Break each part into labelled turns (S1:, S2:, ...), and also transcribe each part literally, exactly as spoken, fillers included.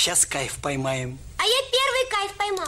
S1: Сейчас кайф поймаем.
S2: А я первый кайф поймал.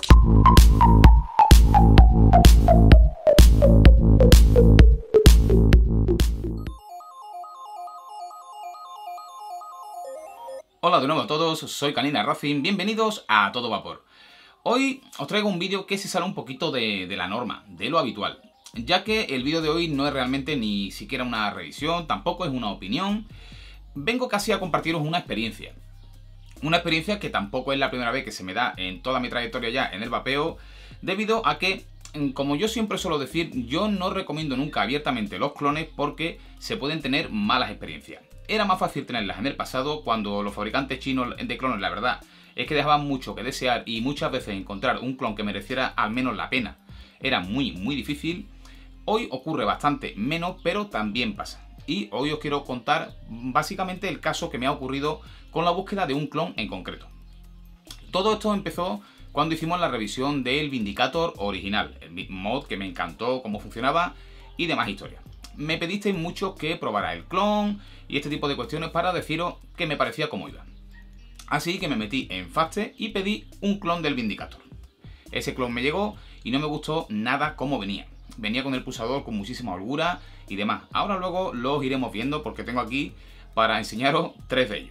S3: Hola de nuevo a todos, soy Canina Racing, bienvenidos a Todo Vapor. Hoy os traigo un vídeo que se sale un poquito de, de la norma, de lo habitual, ya que el vídeo de hoy no es realmente ni siquiera una revisión, tampoco es una opinión. Vengo casi a compartiros una experiencia. Una experiencia que tampoco es la primera vez que se me da en toda mi trayectoria ya en el vapeo, debido a que, como yo siempre suelo decir, yo no recomiendo nunca abiertamente los clones porque se pueden tener malas experiencias. Era más fácil tenerlas en el pasado cuando los fabricantes chinos de clones, la verdad, es que dejaban mucho que desear y muchas veces encontrar un clon que mereciera al menos la pena era muy muy difícil. Hoy ocurre bastante menos, pero también pasa. Y hoy os quiero contar básicamente el caso que me ha ocurrido con la búsqueda de un clon en concreto. Todo esto empezó cuando hicimos la revisión del Vindicator original, el mod que me encantó cómo funcionaba y demás historias. Me pedisteis mucho que probara el clon y este tipo de cuestiones para deciros que me parecía cómo iba. Así que me metí en Fastest y pedí un clon del Vindicator. Ese clon me llegó y no me gustó nada cómo venía. Venía con el pulsador con muchísima holgura y demás. Ahora luego los iremos viendo porque tengo aquí para enseñaros tres de ellos.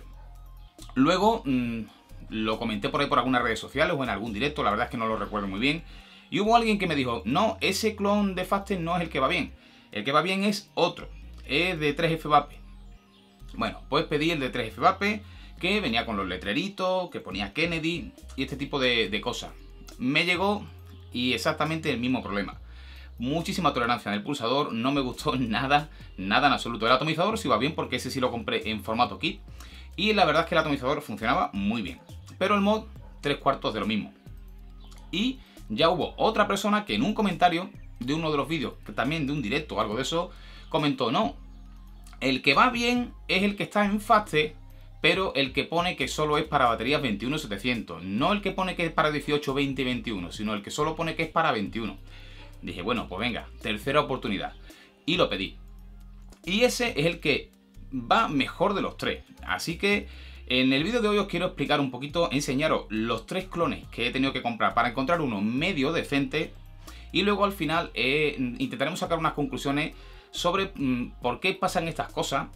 S3: Luego mmm, lo comenté por ahí por algunas redes sociales o en algún directo, la verdad es que no lo recuerdo muy bien. Y hubo alguien que me dijo, no, ese clon de Fastest no es el que va bien. El que va bien es otro, es de tres F Vape. Bueno, pues pedí el de tres F Vape, que venía con los letreritos, que ponía Kennedy y este tipo de, de cosas. Me llegó y exactamente el mismo problema. Muchísima tolerancia en el pulsador, no me gustó nada, nada en absoluto. El atomizador sí iba bien porque ese sí lo compré en formato kit. Y la verdad es que el atomizador funcionaba muy bien. Pero el mod, tres cuartos de lo mismo. Y ya hubo otra persona que en un comentario de uno de los vídeos, también de un directo o algo de eso, comentó, no, el que va bien es el que está en Fastest, pero el que pone que solo es para baterías veintiuno setecientos, no el que pone que es para dieciocho, veinte y veintiuno, sino el que solo pone que es para veintiuno. Dije, bueno, pues venga, tercera oportunidad. Y lo pedí. Y ese es el que va mejor de los tres. Así que en el vídeo de hoy os quiero explicar un poquito, enseñaros los tres clones que he tenido que comprar para encontrar uno medio decente. Y luego al final eh, intentaremos sacar unas conclusiones sobre mmm, por qué pasan estas cosas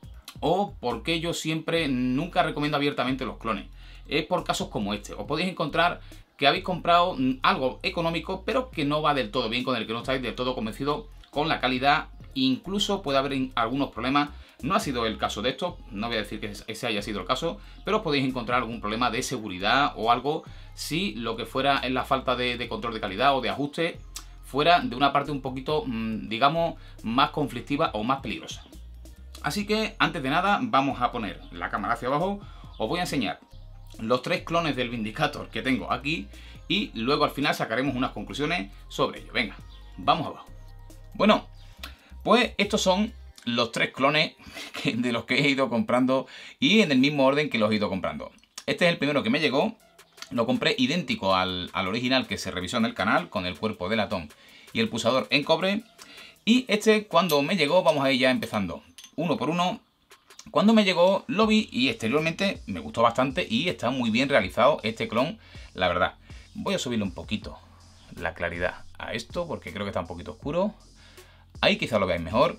S3: o por qué yo siempre nunca recomiendo abiertamente los clones. Es por casos como este. Os podéis encontrar que habéis comprado algo económico pero que no va del todo bien, con el que no estáis del todo convencidos con la calidad. Incluso puede haber algunos problemas. No ha sido el caso de esto, no voy a decir que ese haya sido el caso, pero os podéis encontrar algún problema de seguridad o algo si lo que fuera es la falta de, de control de calidad o de ajuste fuera de una parte un poquito, digamos, más conflictiva o más peligrosa. Así que, antes de nada, vamos a poner la cámara hacia abajo. Os voy a enseñar los tres clones del Vindicator que tengo aquí y luego al final sacaremos unas conclusiones sobre ello. Venga, vamos abajo. Bueno, pues estos son los tres clones de los que he ido comprando y en el mismo orden que los he ido comprando. Este es el primero que me llegó. Lo compré idéntico al, al original que se revisó en el canal, con el cuerpo de latón y el pulsador en cobre. Y este, cuando me llegó, vamos a ir ya empezando uno por uno. Cuando me llegó lo vi y exteriormente me gustó bastante y está muy bien realizado este clon, la verdad. Voy a subirle un poquito la claridad a esto porque creo que está un poquito oscuro. Ahí quizá lo veáis mejor.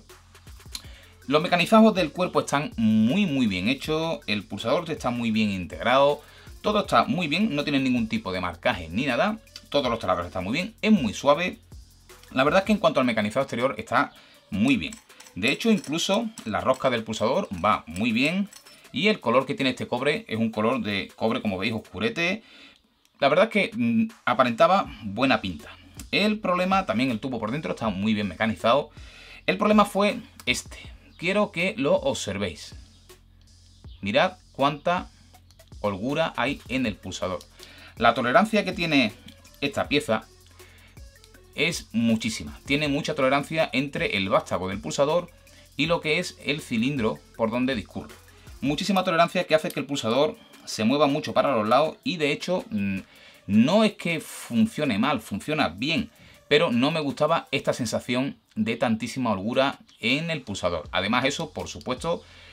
S3: Los mecanizados del cuerpo están muy muy bien hechos, el pulsador está muy bien integrado. Todo está muy bien, no tiene ningún tipo de marcaje ni nada. Todos los taladros están muy bien, es muy suave. La verdad es que en cuanto al mecanizado exterior está muy bien. De hecho, incluso la rosca del pulsador va muy bien. Y el color que tiene este cobre es un color de cobre, como veis, oscurete. La verdad es que mmm, aparentaba buena pinta. El problema, también el tubo por dentro está muy bien mecanizado. El problema fue este. Quiero que lo observéis. Mirad cuánta holgura hay en el pulsador. La tolerancia que tiene esta pieza es muchísima. Tiene mucha tolerancia entre el vástago del pulsador y lo que es el cilindro por donde discurre. Muchísima tolerancia que hace que el pulsador se mueva mucho para los lados y de hecho no es que funcione mal, funciona bien, pero no me gustaba esta sensación de tantísima holgura en el pulsador. Además eso, por supuesto,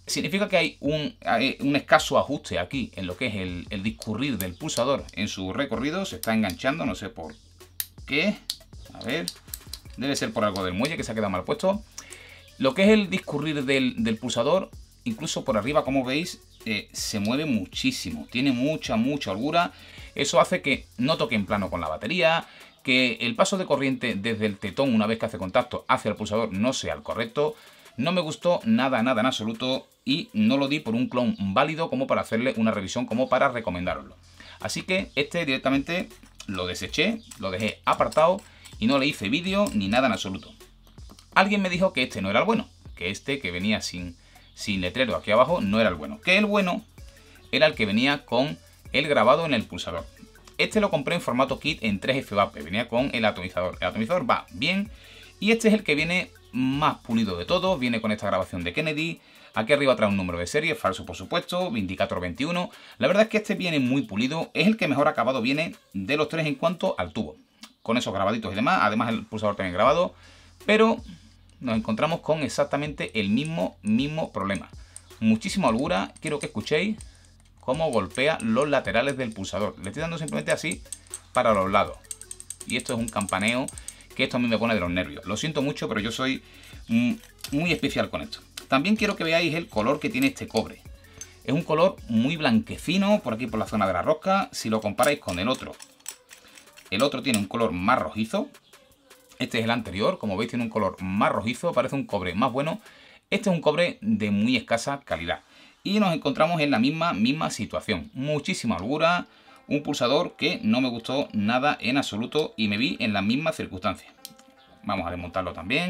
S3: significa que hay un, hay un escaso ajuste aquí en lo que es el, el discurrir del pulsador en su recorrido. Se está enganchando, no sé por qué. A ver, debe ser por algo del muelle que se ha quedado mal puesto. Lo que es el discurrir del, del pulsador, incluso por arriba, como veis, eh, se mueve muchísimo. Tiene mucha, mucha holgura. Eso hace que no toque en plano con la batería, que el paso de corriente desde el tetón una vez que hace contacto hacia el pulsador no sea el correcto. No me gustó nada, nada en absoluto y no lo di por un clon válido como para hacerle una revisión, como para recomendároslo. Así que este directamente lo deseché, lo dejé apartado y no le hice vídeo ni nada en absoluto. Alguien me dijo que este no era el bueno, que este que venía sin, sin letrero aquí abajo no era el bueno, que el bueno era el que venía con el grabado en el pulsador. Este lo compré en formato kit en tres F V A P, venía con el atomizador. El atomizador va bien y este es el que viene más pulido de todo, viene con esta grabación de Kennedy. Aquí arriba trae un número de serie, falso por supuesto, Vindicator veintiuno. La verdad es que este viene muy pulido, es el que mejor acabado viene de los tres en cuanto al tubo. Con esos grabaditos y demás, además el pulsador también grabado, pero nos encontramos con exactamente el mismo, mismo problema. Muchísima holgura, quiero que escuchéis cómo golpea los laterales del pulsador. Le estoy dando simplemente así para los lados. Y esto es un campaneo que esto a mí me pone de los nervios. Lo siento mucho, pero yo soy muy especial con esto. También quiero que veáis el color que tiene este cobre. Es un color muy blanquecino por aquí por la zona de la rosca. Si lo comparáis con el otro, el otro tiene un color más rojizo. Este es el anterior, como veis tiene un color más rojizo, parece un cobre más bueno. Este es un cobre de muy escasa calidad. Y nos encontramos en la misma, misma situación. Muchísima holgura, un pulsador que no me gustó nada en absoluto y me vi en las mismas circunstancias. Vamos a desmontarlo también.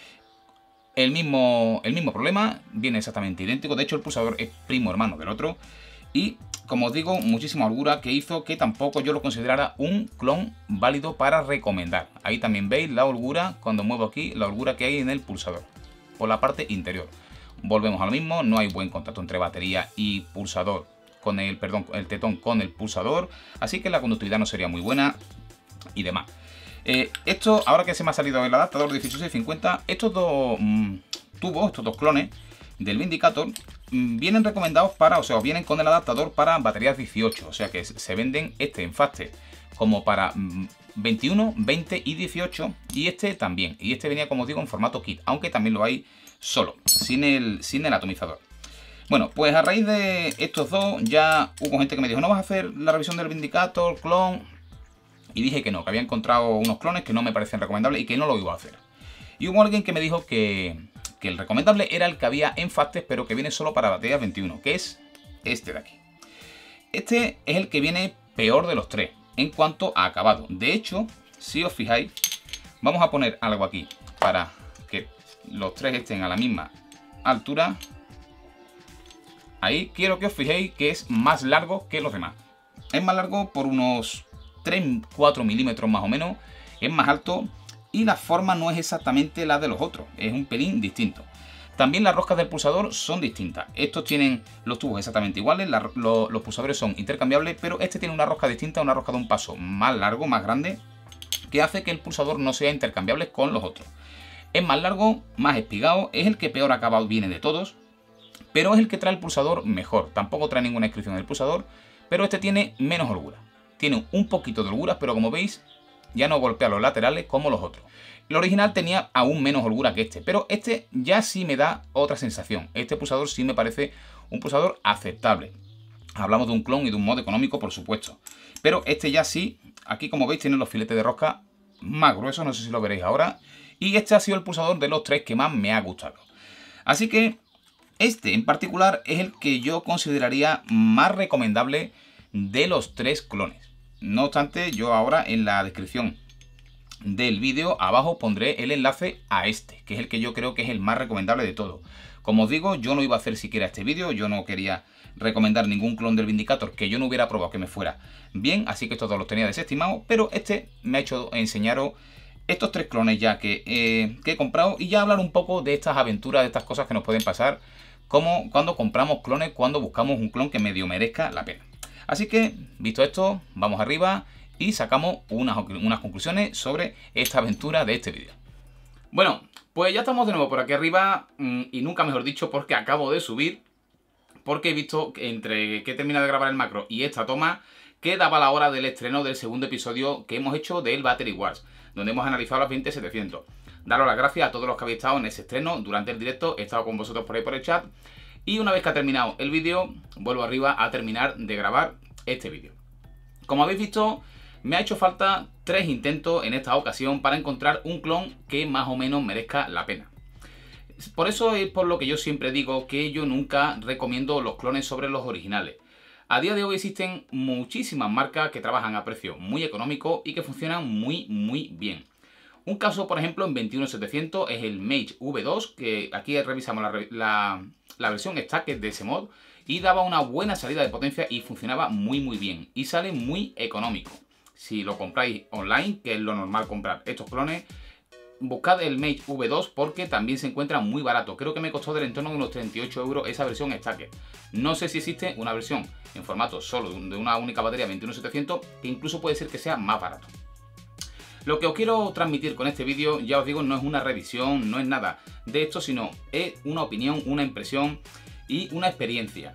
S3: El mismo, el mismo problema, viene exactamente idéntico. De hecho, el pulsador es primo hermano del otro. Y, como os digo, muchísima holgura que hizo que tampoco yo lo considerara un clon válido para recomendar. Ahí también veis la holgura, cuando muevo aquí, la holgura que hay en el pulsador, por la parte interior. Volvemos a lo mismo, no hay buen contacto entre batería y pulsador, con el, perdón, el tetón con el pulsador, así que la conductividad no sería muy buena y demás. Eh, esto, ahora que se me ha salido el adaptador dieciocho seiscientos cincuenta, estos dos mmm, tubos, estos dos clones del Vindicator, mmm, vienen recomendados para, o sea, vienen con el adaptador para baterías dieciocho, o sea que se venden este en Fastech como para mmm, veintiuno, veinte y dieciocho, y este también, y este venía, como os digo, en formato kit, aunque también lo hay solo, sin el, sin el atomizador. Bueno, pues a raíz de estos dos ya hubo gente que me dijo, ¿no vas a hacer la revisión del Vindicator, clon? Y dije que no, que había encontrado unos clones que no me parecían recomendables y que no lo iba a hacer. Y hubo alguien que me dijo que, que el recomendable era el que había en Fastech, pero que viene solo para baterías veintiuno, que es este de aquí. Este es el que viene peor de los tres en cuanto a acabado. De hecho, si os fijáis, vamos a poner algo aquí para que los tres estén a la misma altura. Ahí quiero que os fijéis que es más largo que los demás. Es más largo por unos tres cuatro milímetros más o menos. Es más alto y la forma no es exactamente la de los otros. Es un pelín distinto. También las roscas del pulsador son distintas. Estos tienen los tubos exactamente iguales. La, lo, los pulsadores son intercambiables, pero este tiene una rosca distinta, una rosca de un paso más largo, más grande, que hace que el pulsador no sea intercambiable con los otros. Es más largo, más espigado, es el que peor acabado viene de todos, pero es el que trae el pulsador mejor. Tampoco trae ninguna inscripción del pulsador, pero este tiene menos holgura. Tiene un poquito de holgura, pero como veis, ya no golpea los laterales como los otros. El original tenía aún menos holgura que este, pero este ya sí me da otra sensación. Este pulsador sí me parece un pulsador aceptable. Hablamos de un clon y de un mod económico, por supuesto. Pero este ya sí, aquí como veis, tiene los filetes de rosca más gruesos, no sé si lo veréis ahora. Y este ha sido el pulsador de los tres que más me ha gustado. Así que este en particular es el que yo consideraría más recomendable de los tres clones. No obstante, yo ahora en la descripción del vídeo abajo pondré el enlace a este, que es el que yo creo que es el más recomendable de todo. Como os digo, yo no iba a hacer siquiera este vídeo, yo no quería recomendar ningún clon del Vindicator que yo no hubiera probado que me fuera bien, así que estos dos los tenía desestimados, pero este me ha hecho enseñaros estos tres clones ya que, eh, que he comprado y ya hablar un poco de estas aventuras, de estas cosas que nos pueden pasar, como cuando compramos clones, cuando buscamos un clon que medio merezca la pena. Así que, visto esto, vamos arriba y sacamos unas, unas conclusiones sobre esta aventura de este vídeo. Bueno, Pues ya estamos de nuevo por aquí arriba, y nunca mejor dicho porque acabo de subir, porque he visto que entre que he terminado de grabar el macro y esta toma, que daba la hora del estreno del segundo episodio que hemos hecho del Battery Wars, donde hemos analizado las veinte setecientos. Daros las gracias a todos los que habéis estado en ese estreno durante el directo, he estado con vosotros por ahí por el chat, y una vez que ha terminado el vídeo, vuelvo arriba a terminar de grabar este vídeo. Como habéis visto, me ha hecho falta tres intentos en esta ocasión para encontrar un clon que más o menos merezca la pena. Por eso es por lo que yo siempre digo que yo nunca recomiendo los clones sobre los originales. A día de hoy existen muchísimas marcas que trabajan a precio muy económico y que funcionan muy muy bien. Un caso, por ejemplo, en veintiuno setecientos es el Mage V dos, que aquí revisamos la, la, la versión Stacked de ese mod, y daba una buena salida de potencia y funcionaba muy muy bien, y sale muy económico. Si lo compráis online, que es lo normal comprar estos clones, buscad el Mage V dos porque también se encuentra muy barato. Creo que me costó del entorno de unos treinta y ocho euros esa versión Stacked. No sé si existe una versión en formato solo de una única batería veintiuno setecientos, que incluso puede ser que sea más barato. Lo que os quiero transmitir con este vídeo, ya os digo, no es una revisión, no es nada de esto, sino es una opinión, una impresión y una experiencia.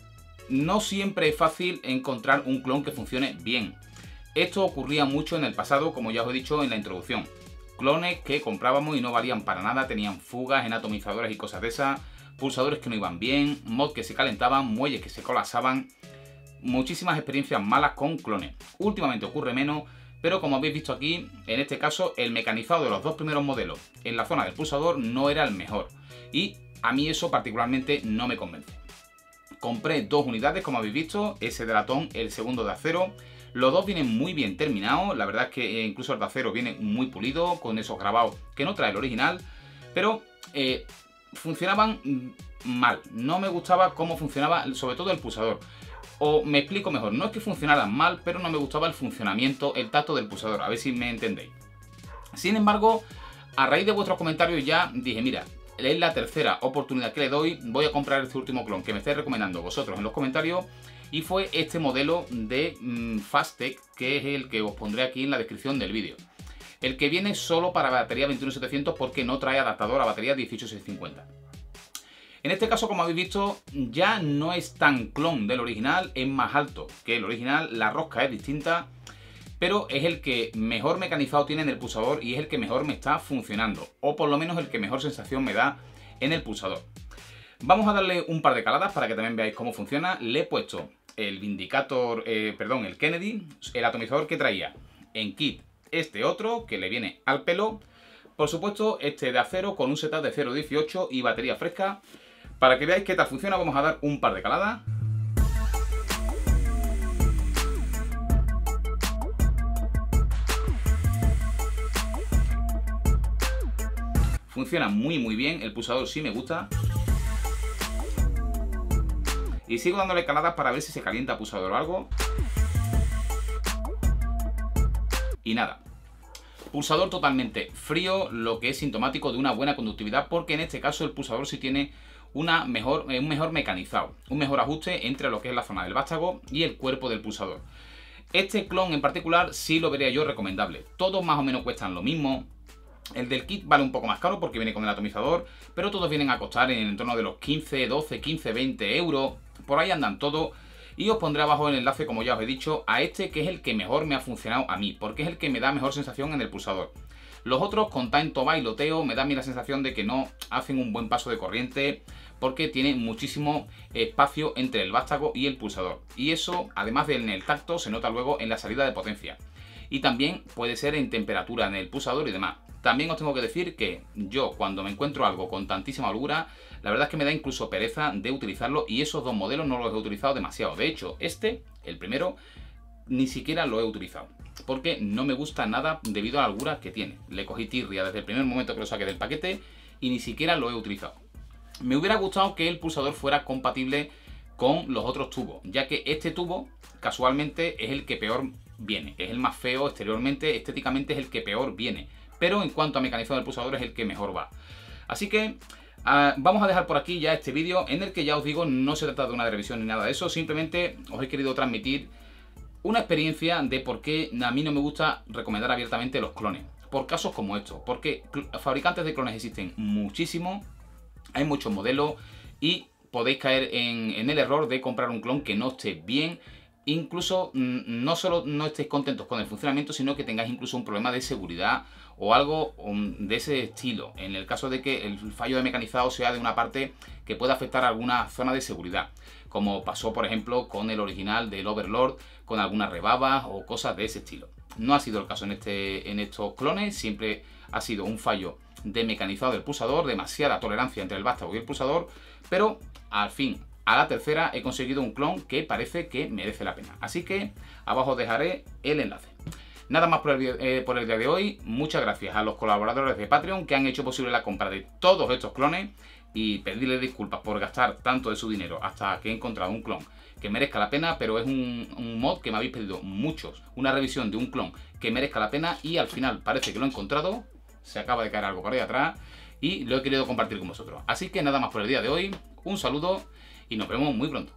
S3: No siempre es fácil encontrar un clon que funcione bien. Esto ocurría mucho en el pasado, como ya os he dicho en la introducción. Clones que comprábamos y no valían para nada, tenían fugas en atomizadores y cosas de esas, pulsadores que no iban bien, mods que se calentaban, muelles que se colapsaban. Muchísimas experiencias malas con clones. Últimamente ocurre menos, pero como habéis visto aquí, en este caso el mecanizado de los dos primeros modelos en la zona del pulsador no era el mejor. Y a mí eso particularmente no me convence. Compré dos unidades, como habéis visto, ese de latón, el segundo de acero. Los dos vienen muy bien terminados, la verdad es que incluso el de acero viene muy pulido, con esos grabados que no trae el original, pero eh, funcionaban mal, no me gustaba cómo funcionaba, sobre todo el pulsador. O me explico mejor, no es que funcionaran mal, pero no me gustaba el funcionamiento, el tacto del pulsador, a ver si me entendéis. Sin embargo, a raíz de vuestros comentarios ya dije, mira, es la tercera oportunidad que le doy, voy a comprar este último clon que me estáis recomendando vosotros en los comentarios, y fue este modelo de mmm, Fastech, que es el que os pondré aquí en la descripción del vídeo. El que viene solo para batería veintiuno setecientos porque no trae adaptador a batería dieciocho seiscientos cincuenta. En este caso, como habéis visto, ya no es tan clon del original, es más alto que el original, la rosca es distinta, pero es el que mejor mecanizado tiene en el pulsador y es el que mejor me está funcionando, o por lo menos el que mejor sensación me da en el pulsador. Vamos a darle un par de caladas para que también veáis cómo funciona. Le he puesto el Vindicator, eh, perdón, el Kennedy, el atomizador que traía en kit, este otro que le viene al pelo, por supuesto este de acero con un setup de cero punto dieciocho y batería fresca. Para que veáis qué tal funciona, vamos a dar un par de caladas. Funciona muy muy bien, el pulsador sí me gusta. Y sigo dándole caladas para ver si se calienta el pulsador o algo. Y nada. Pulsador totalmente frío, lo que es sintomático de una buena conductividad, porque en este caso el pulsador sí tiene una mejor, un mejor mecanizado, un mejor ajuste entre lo que es la zona del vástago y el cuerpo del pulsador. Este clon en particular sí lo vería yo recomendable. Todos más o menos cuestan lo mismo. El del kit vale un poco más caro porque viene con el atomizador, pero todos vienen a costar en el entorno de los quince, doce, quince, veinte euros. Por ahí andan todos. Y os pondré abajo el enlace, como ya os he dicho, a este que es el que mejor me ha funcionado a mí, porque es el que me da mejor sensación en el pulsador. Los otros, con tanto bailoteo, me da a mí la sensación de que no hacen un buen paso de corriente, porque tiene muchísimo espacio entre el vástago y el pulsador. Y eso, además de en el tacto, se nota luego en la salida de potencia. Y también puede ser en temperatura en el pulsador y demás. También os tengo que decir que yo, cuando me encuentro algo con tantísima holgura, la verdad es que me da incluso pereza de utilizarlo, y esos dos modelos no los he utilizado demasiado. De hecho, este, el primero, ni siquiera lo he utilizado, porque no me gusta nada debido a la holgura que tiene. Le cogí tirria desde el primer momento que lo saqué del paquete y ni siquiera lo he utilizado. Me hubiera gustado que el pulsador fuera compatible con los otros tubos, ya que este tubo casualmente es el que peor viene, es el más feo exteriormente, estéticamente es el que peor viene, pero en cuanto a mecanizado del pulsador es el que mejor va. Así que uh, vamos a dejar por aquí ya este vídeo, en el que ya os digo, no se trata de una revisión ni nada de eso, simplemente os he querido transmitir una experiencia de por qué a mí no me gusta recomendar abiertamente los clones. por casos como estos, porque fabricantes de clones existen muchísimos, hay muchos modelos y podéis caer en, en el error de comprar un clon que no esté bien. Incluso no solo no estéis contentos con el funcionamiento, sino que tengáis incluso un problema de seguridad o algo de ese estilo, en el caso de que el fallo de mecanizado sea de una parte que pueda afectar a alguna zona de seguridad, como pasó por ejemplo con el original del Overlord, con algunas rebabas o cosas de ese estilo. No ha sido el caso en, este, en estos clones, siempre ha sido un fallo de mecanizado del pulsador, demasiada tolerancia entre el vástago y el pulsador, pero al fin, a la tercera he conseguido un clon que parece que merece la pena. Así que abajo os dejaré el enlace. Nada más por el, eh, por el día de hoy. Muchas gracias a los colaboradores de Patreon que han hecho posible la compra de todos estos clones y pedirles disculpas por gastar tanto de su dinero hasta que he encontrado un clon que merezca la pena, pero es un, un mod que me habéis pedido muchos, una revisión de un clon que merezca la pena y al final parece que lo he encontrado. Se acaba de caer algo por ahí atrás y lo he querido compartir con vosotros. Así que nada más por el día de hoy. Un saludo y nos vemos muy pronto.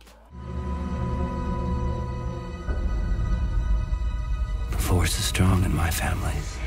S1: The force is strong in my family.